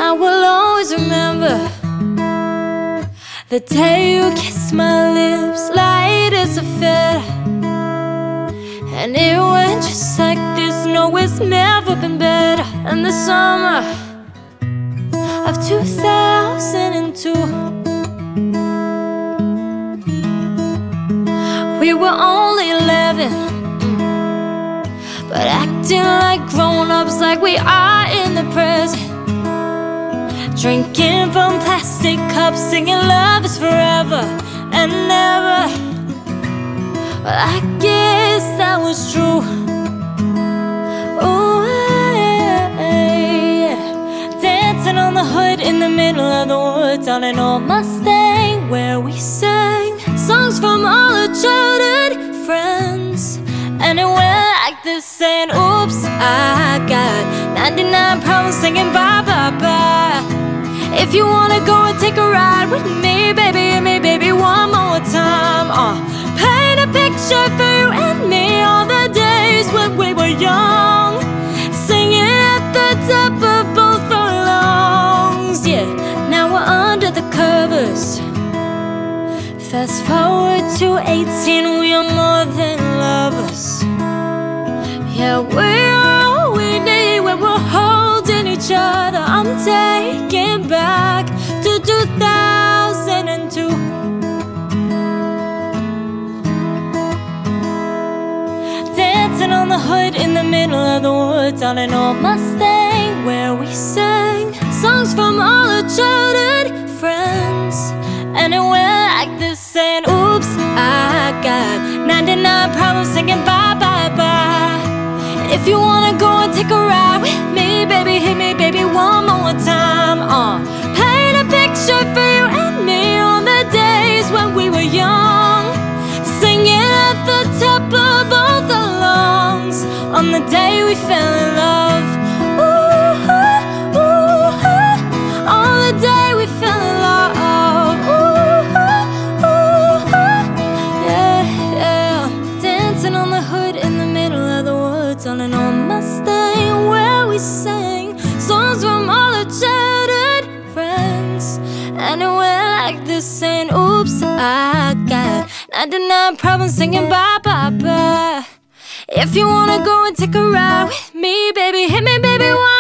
I will always remember the day you kissed my lips, light as a feather. And it went just like this. No, it's never been better. In the summer of 2002, we were only 11, but acting like grown-ups, like we are in the present. Drinking from plastic cups, singing love is forever and never. Well, I guess that was true. Ooh, yeah. Dancing on the hood in the middle of the woods on an old Mustang, where we sang songs from all our childhood friends. And it went like this, saying, oops, I got 99 problems, singing bye, bye, bye. If you wanna go and take a ride with me, baby, hit me, baby, one more time. Paint a picture for you and me, all the days when we were young, singing at the top of both our lungs. Yeah, now we're under the covers. Fast forward to 18, we are more than lovers. Yeah, we're all we need when we're holding each other. I'm taking back to 2002. Dancing on the hood in the middle of the woods on an old Mustang, where we sang songs from all our childhood friends. And it went like this, saying, oops, I got 99 problems, singing bye, bye, bye. If you wanna go and take a ride with me, baby, hit me, baby, one more time. Paint a picture for you and me on the days when we were young, singing at the top of both our lungs on the day we fell in love. Ooh, ooh, on the day we fell in love. Ooh, yeah, yeah. Dancing on the hood in the middle of the woods on an old Mustang, where we sang songs from all our childhood friends. And it went like this, saying, oops, I got 99 problems, singing bye, bye, bye. If you wanna go and take a ride with me, baby, hit me, baby, one